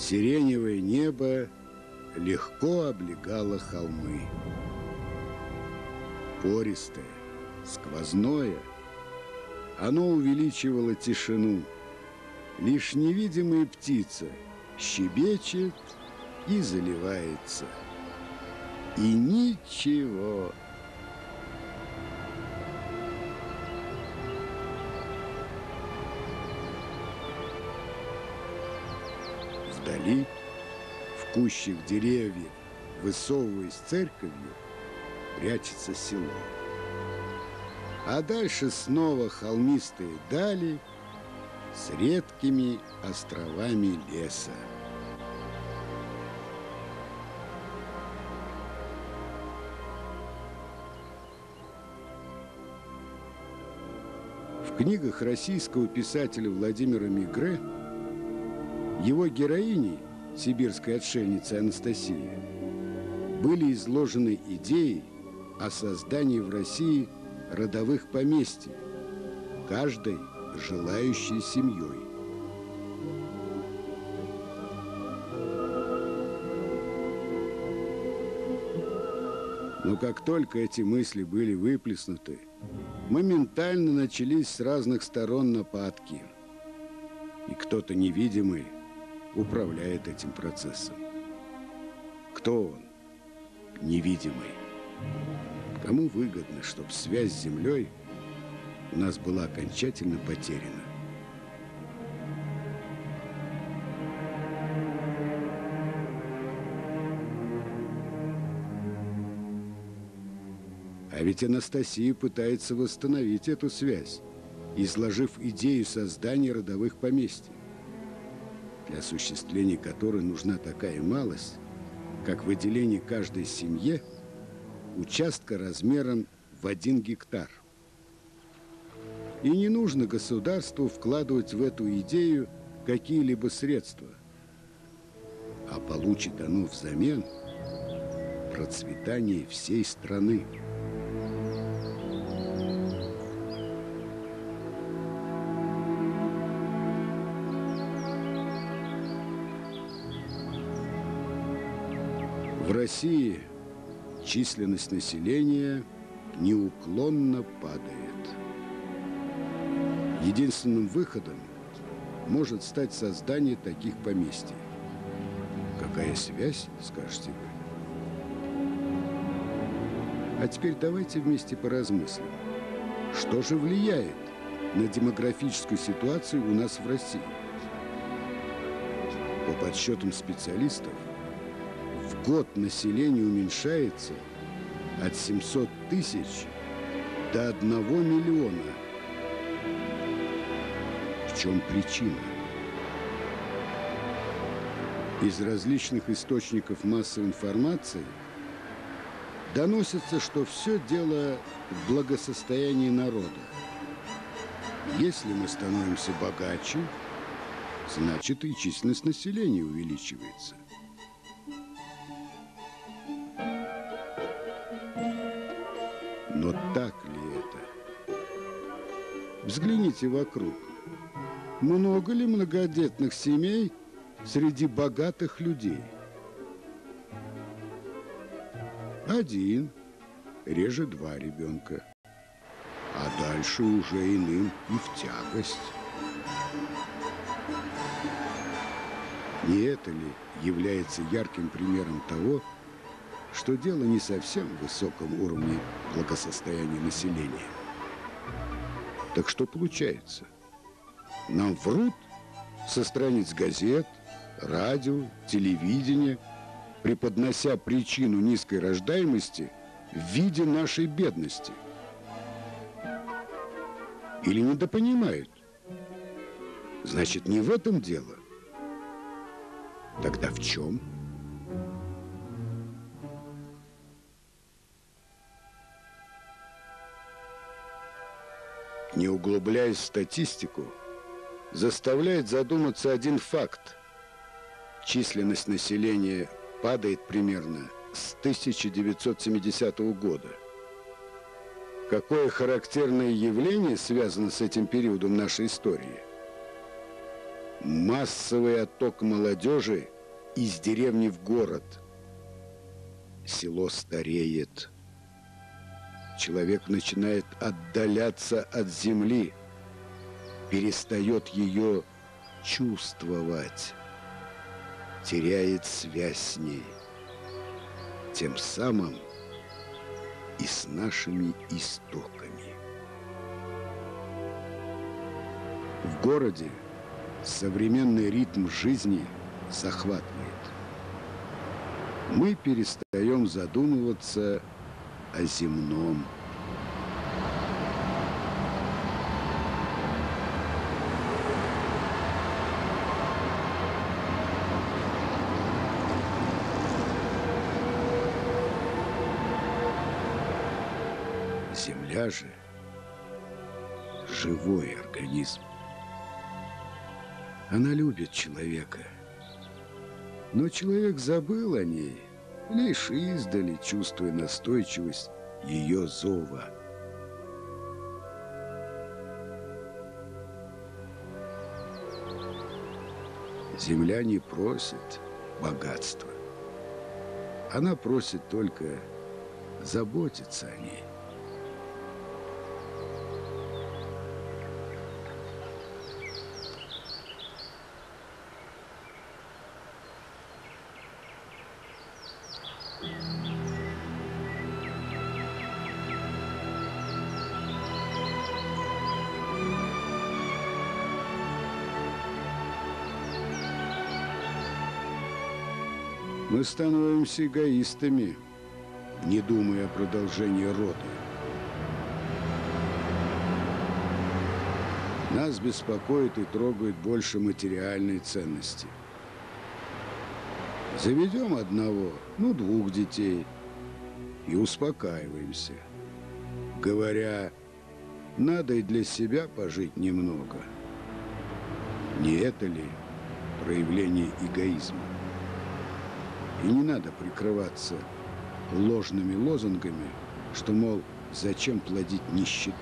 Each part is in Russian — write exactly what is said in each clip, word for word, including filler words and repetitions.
Сиреневое небо легко облегало холмы. Пористое, сквозное, оно увеличивало тишину. Лишь невидимая птица щебечет и заливается. И ничего. Вдали, в кущах деревьев, высовываясь церковью, прячется село. А дальше снова холмистые дали с редкими островами леса. В книгах российского писателя Владимира Мегре его героиней, сибирской отшельницей Анастасии, были изложены идеи о создании в России родовых поместий, каждой желающей семьей. Но как только эти мысли были выплеснуты, моментально начались с разных сторон нападки. И кто-то невидимый управляет этим процессом. Кто он? Невидимый. Кому выгодно, чтобы связь с землей у нас была окончательно потеряна? А ведь Анастасия пытается восстановить эту связь, изложив идею создания родовых поместий, для осуществления которой нужна такая малость, как выделение каждой семье участка размером в один гектар. И не нужно государству вкладывать в эту идею какие-либо средства, а получит оно взамен процветание всей страны. В России численность населения неуклонно падает. Единственным выходом может стать создание таких поместий. Какая связь, скажете вы? А теперь давайте вместе поразмыслим, что же влияет на демографическую ситуацию у нас в России. По подсчетам специалистов, в год население уменьшается от семисот тысяч до одного миллиона. В чем причина? Из различных источников массовой информации доносится, что все дело в благосостоянии народа. Если мы становимся богаче, значит и численность населения увеличивается. Но так ли это? Взгляните вокруг. Много ли многодетных семей среди богатых людей? Один, реже два ребенка. А дальше уже иным и в тягость. Не это ли является ярким примером того, что дело не совсем в высоком уровне благосостояния населения? Так что получается? Нам врут со страниц газет, радио, телевидения, преподнося причину низкой рождаемости в виде нашей бедности. Или недопонимают? Значит, не в этом дело. Тогда в чем? Не углубляясь в статистику, заставляет задуматься один факт. Численность населения падает примерно с тысяча девятьсот семидесятого года. Какое характерное явление связано с этим периодом нашей истории? Массовый отток молодежи из деревни в город. Село стареет. Человек начинает отдаляться от земли, перестает ее чувствовать, теряет связь с ней, тем самым и с нашими истоками. В городе современный ритм жизни захватывает. Мы перестаем задумываться о земном. Земля же живой организм. Она любит человека. Но человек забыл о ней, лишь издали, чувствуя настойчивость ее зова. Земля не просит богатства. Она просит только заботиться о ней. Мы становимся эгоистами, не думая о продолжении рода. Нас беспокоит и трогает больше материальной ценности. Заведем одного, ну, двух детей и успокаиваемся, говоря, надо и для себя пожить немного. Не это ли проявление эгоизма? И не надо прикрываться ложными лозунгами, что, мол, зачем плодить нищету.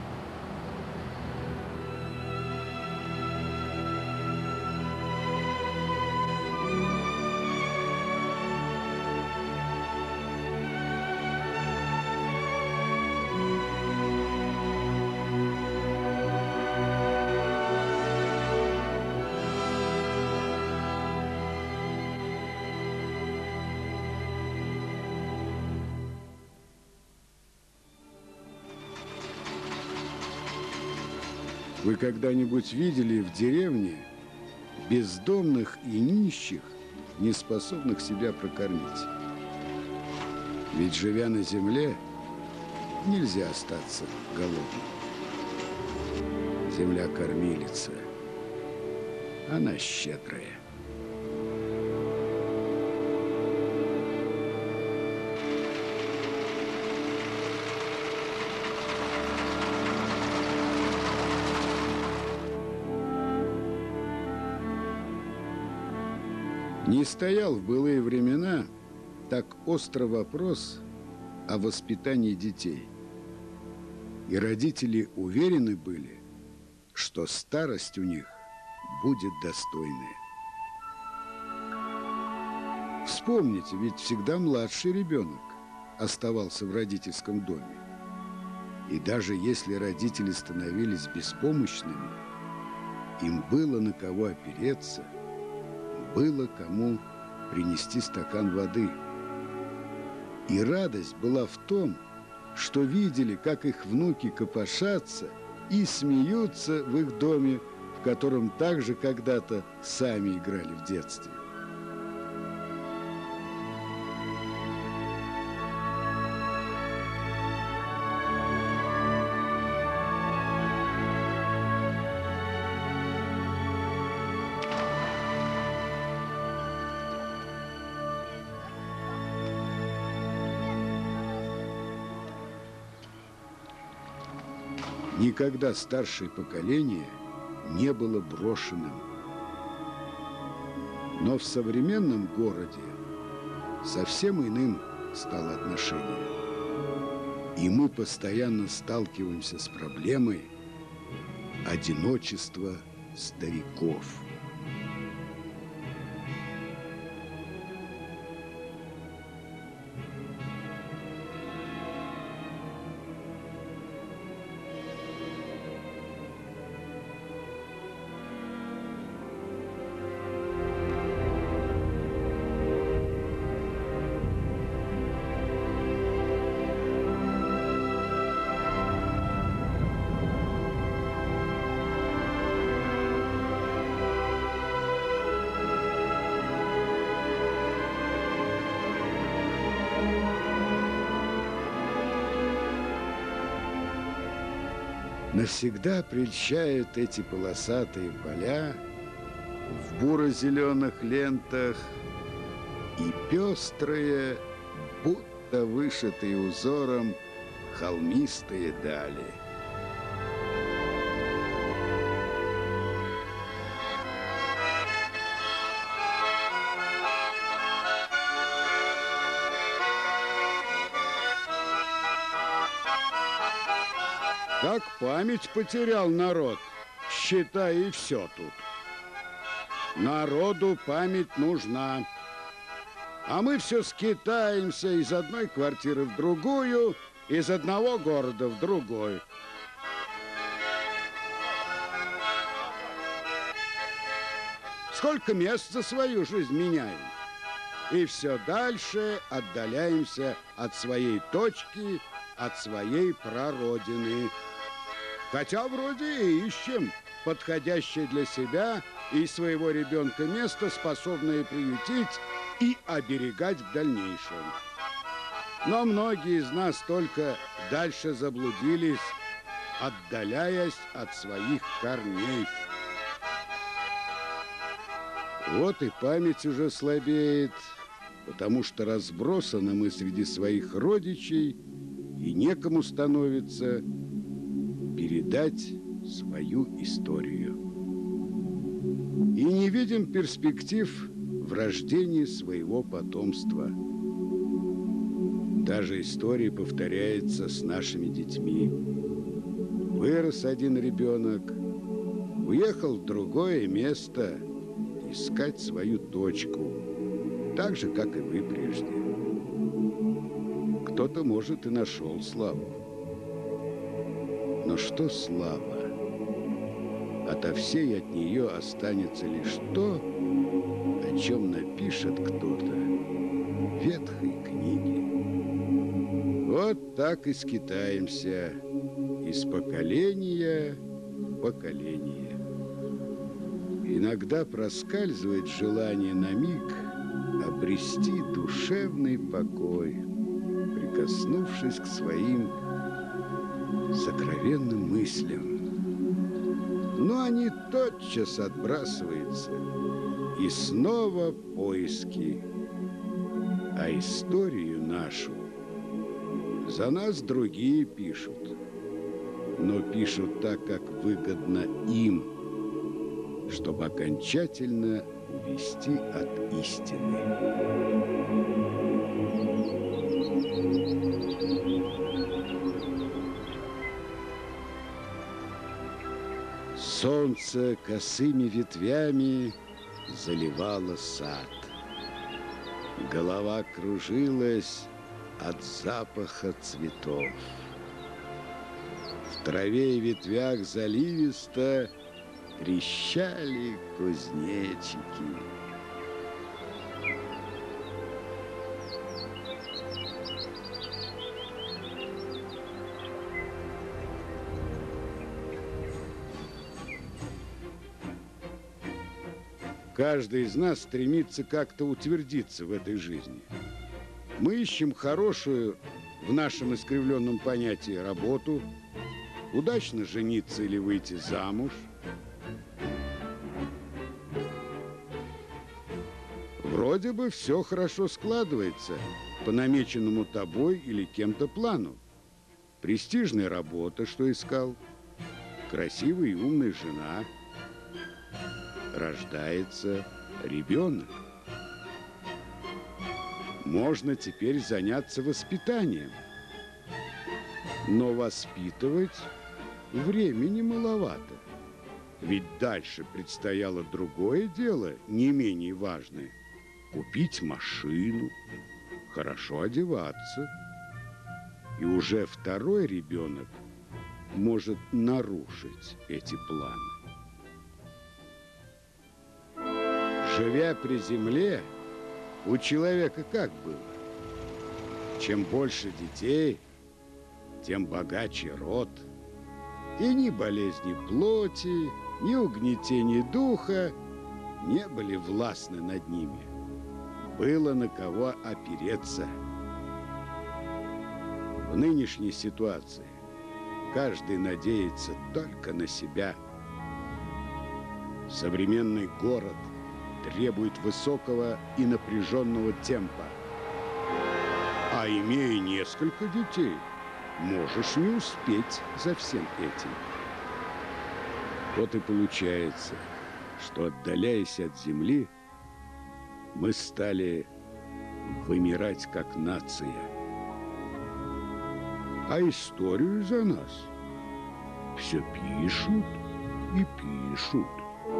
Вы когда-нибудь видели в деревне бездомных и нищих, не способных себя прокормить? Ведь, живя на земле, нельзя остаться голодным. Земля кормилица, она щедрая. Не стоял в былые времена так остро вопрос о воспитании детей. И родители уверены были, что старость у них будет достойная. Вспомните, ведь всегда младший ребенок оставался в родительском доме. И даже если родители становились беспомощными, им было на кого опереться, было кому принести стакан воды. И радость была в том, что видели, как их внуки копошатся и смеются в их доме, в котором также когда-то сами играли в детстве. Никогда старшее поколение не было брошенным. Но в современном городе совсем иным стало отношение. И мы постоянно сталкиваемся с проблемой одиночества стариков. Навсегда прельщают эти полосатые поля в буро-зеленых лентах и пестрые, будто вышитые узором, холмистые дали. Как память потерял народ, считай, и все тут. Народу память нужна. А мы все скитаемся из одной квартиры в другую, из одного города в другой. Сколько мест за свою жизнь меняем. И все дальше отдаляемся от своей точки, от своей прародины. Хотя вроде и ищем подходящее для себя и своего ребенка место, способное приютить и оберегать в дальнейшем. Но многие из нас только дальше заблудились, отдаляясь от своих корней. Вот и память уже слабеет, потому что разбросаны мы среди своих родичей, и некому становится передать свою историю. И не видим перспектив в рождении своего потомства. Даже история повторяется с нашими детьми. Вырос один ребенок, уехал в другое место искать свою точку, так же, как и вы прежде. Кто-то, может, и нашел славу. Но что слава? Ото всей от нее останется лишь то, о чем напишет кто-то в ветхой книге. Вот так и скитаемся из поколения в поколение. Иногда проскальзывает желание на миг обрести душевный покой, прикоснувшись к своим сокровенным мыслям. Но они тотчас отбрасываются, и снова поиски. А историю нашу за нас другие пишут, но пишут так, как выгодно им, чтобы окончательно увести от истины. Солнце косыми ветвями заливало сад. Голова кружилась от запаха цветов. В траве и ветвях заливисто трещали кузнечики. Каждый из нас стремится как-то утвердиться в этой жизни. Мы ищем хорошую, в нашем искривленном понятии, работу, удачно жениться или выйти замуж. Вроде бы все хорошо складывается по намеченному тобой или кем-то плану. Престижная работа, что искал, красивая и умная жена, рождается ребенок. Можно теперь заняться воспитанием, но воспитывать времени маловато. Ведь дальше предстояло другое дело, не менее важное. Купить машину, хорошо одеваться. И уже второй ребенок может нарушить эти планы. Живя при земле, у человека как было? Чем больше детей, тем богаче род. И ни болезни плоти, ни угнетения духа не были властны над ними. Было на кого опереться. В нынешней ситуации каждый надеется только на себя. Современный город требует высокого и напряженного темпа. А имея несколько детей, можешь не успеть за всем этим. Вот и получается, что, отдаляясь от земли, мы стали вымирать как нация. А историю за нас все пишут и пишут.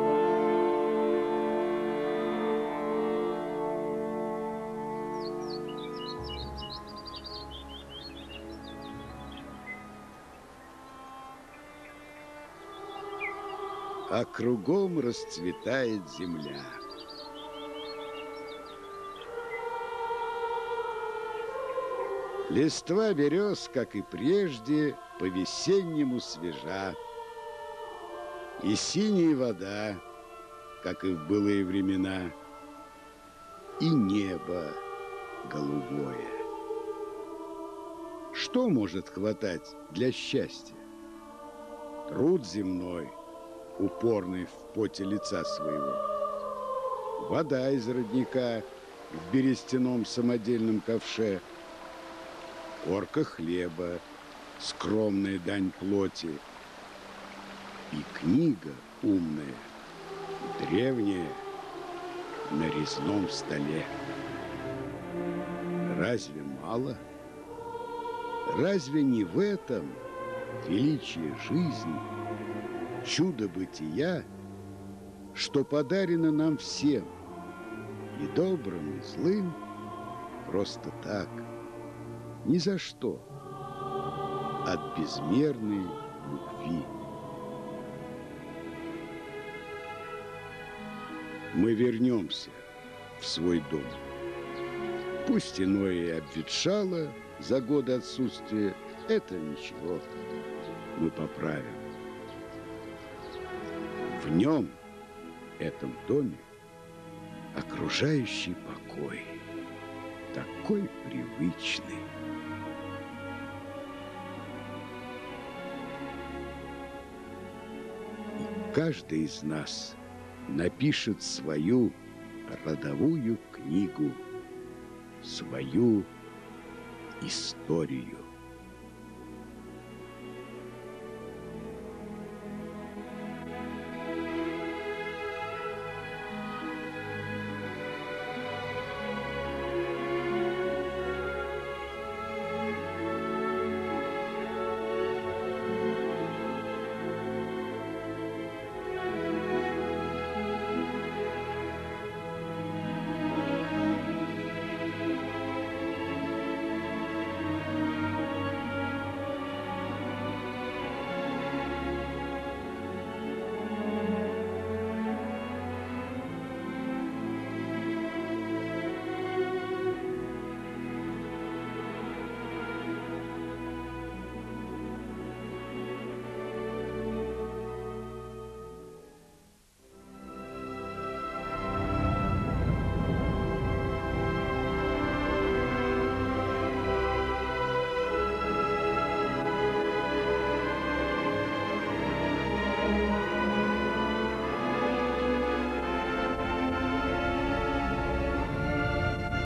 А кругом расцветает земля. Листва берез, как и прежде, по-весеннему свежа. И синяя вода, как и в былые времена, и небо голубое. Что может хватать для счастья? Труд земной, упорный в поте лица своего. Вода из родника в берестяном самодельном ковше. Корка хлеба, скромная дань плоти. И книга умная, древняя, на резном столе. Разве мало? Разве не в этом величие жизни, чудо бытия, что подарено нам всем, и добрым, и злым, просто так, ни за что, от безмерной любви. Мы вернемся в свой дом. Пусть иное и обветшало за годы отсутствия, это ничего, мы поправим. В нем, этом доме, окружающий покой, такой привычный. И каждый из нас напишет свою родовую книгу, свою историю.